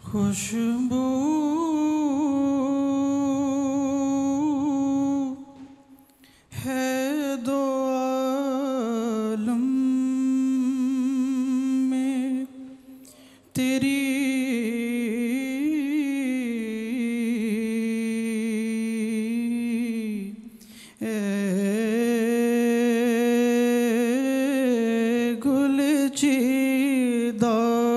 खुशबू है दो आलम में तेरी, गुलचिदा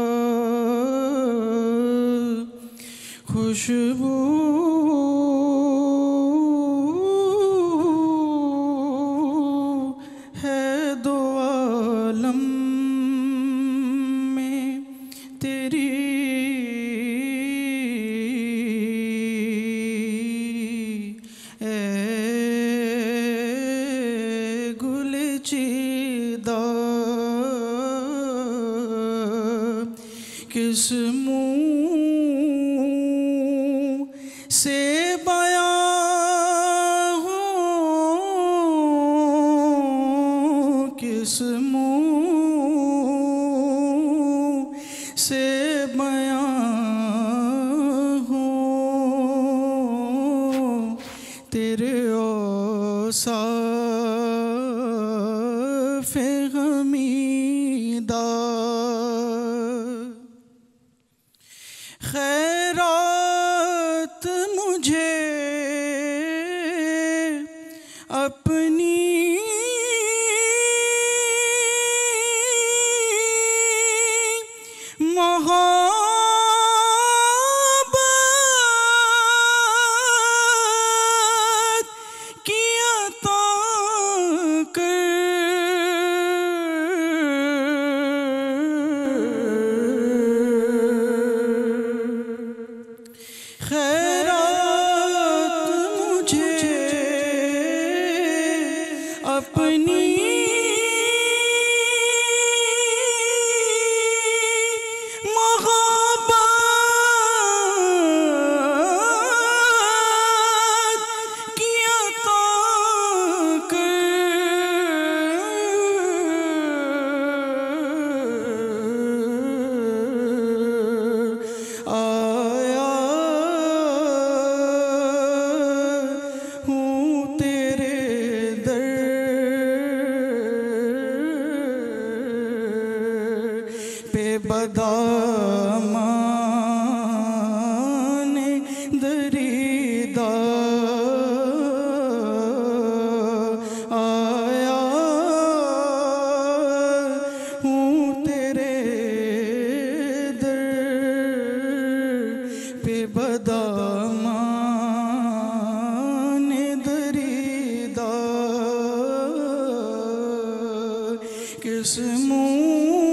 खुशबू है दो आलम में तेरी, गुलचिदा किस मुँह से बयां हो, किस मुँह से बयां हो तेरे औसाफ़े हमीदा। खैरात मुझे अपनी मोहब्बत की अता कर, खैरात मुझे अपनी मोहब्बत की अता कर, आया हूँ तेरे दर पे बदामाने दरीदा, आया हूँ तेरे दर पे बदामाने दरीदा किस मुँह